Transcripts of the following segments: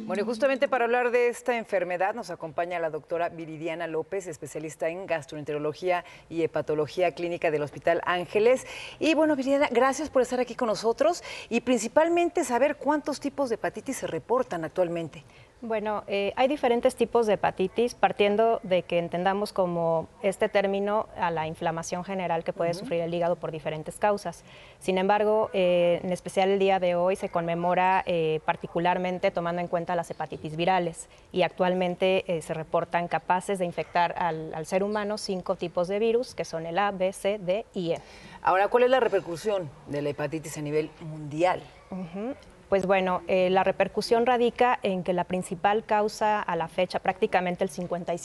Bueno, y justamente para hablar de esta enfermedad nos acompaña la doctora Viridiana López, especialista en gastroenterología y hepatología clínica del Hospital Ángeles. Y bueno, Viridiana, gracias por estar aquí con nosotros y principalmente saber cuántos tipos de hepatitis se reportan actualmente. Bueno, hay diferentes tipos de hepatitis, partiendo de que entendamos como este término a la inflamación general que puede sufrir el hígado por diferentes causas. Sin embargo, en especial el día de hoy se conmemora particularmente tomando en cuenta las hepatitis virales y actualmente se reportan capaces de infectar al ser humano 5 tipos de virus, que son el A, B, C, D y E. Ahora, ¿cuál es la repercusión de la hepatitis a nivel mundial? Pues bueno, la repercusión radica en que la principal causa a la fecha, prácticamente el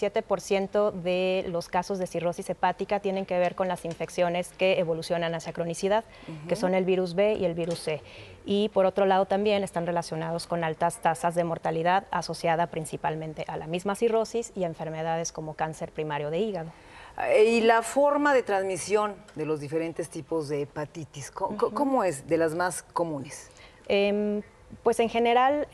57% de los casos de cirrosis hepática tienen que ver con las infecciones que evolucionan hacia cronicidad, que son el virus B y el virus C. Y por otro lado también están relacionados con altas tasas de mortalidad asociada principalmente a la misma cirrosis y a enfermedades como cáncer primario de hígado. Y la forma de transmisión de los diferentes tipos de hepatitis, ¿cómo es de las más comunes? Pues en general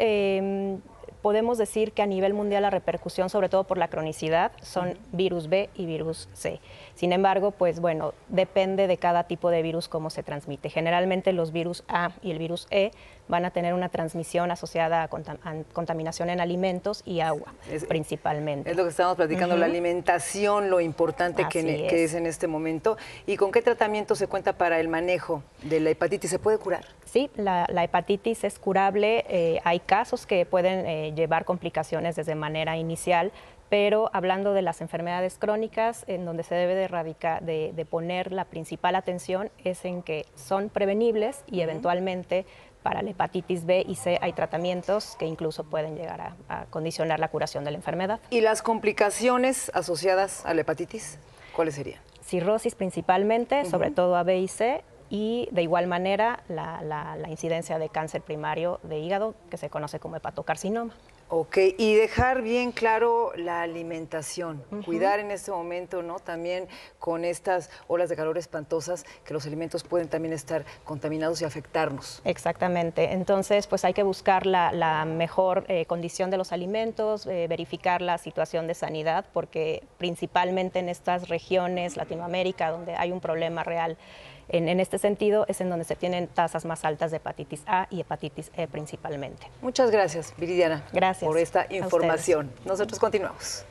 podemos decir que a nivel mundial la repercusión, sobre todo por la cronicidad, son virus B y virus C. Sin embargo, pues bueno, depende de cada tipo de virus cómo se transmite. Generalmente los virus A y el virus E van a tener una transmisión asociada a contaminación en alimentos y agua, principalmente. Es lo que estamos platicando, la alimentación, lo importante que es en este momento. ¿Y con qué tratamiento se cuenta para el manejo de la hepatitis? ¿Se puede curar? Sí, la hepatitis es curable. Hay casos que pueden llevar complicaciones desde manera inicial, pero hablando de las enfermedades crónicas, en donde se debe de poner la principal atención es en que son prevenibles y eventualmente para la hepatitis B y C hay tratamientos que incluso pueden llegar a condicionar la curación de la enfermedad. ¿Y las complicaciones asociadas a la hepatitis? ¿Cuáles serían? Cirrosis principalmente, sobre todo A, B y C, y de igual manera la incidencia de cáncer primario de hígado, que se conoce como hepatocarcinoma. Ok, y dejar bien claro la alimentación, cuidar en este momento, ¿no? También con estas olas de calor espantosas, que los alimentos pueden también estar contaminados y afectarnos. Exactamente, entonces pues hay que buscar la mejor condición de los alimentos, verificar la situación de sanidad, porque principalmente en estas regiones, Latinoamérica, donde hay un problema real en este sentido, es en donde se tienen tasas más altas de hepatitis A y hepatitis E principalmente. Muchas gracias, Viridiana. Gracias por esta información. Nosotros continuamos.